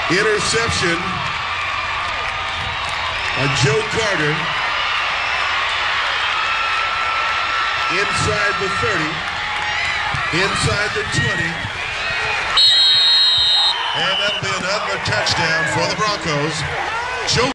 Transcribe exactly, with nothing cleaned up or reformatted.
Interception on Joe Carter. Inside the thirty. Inside the twenty. And that'll be another touchdown for the Broncos. Joe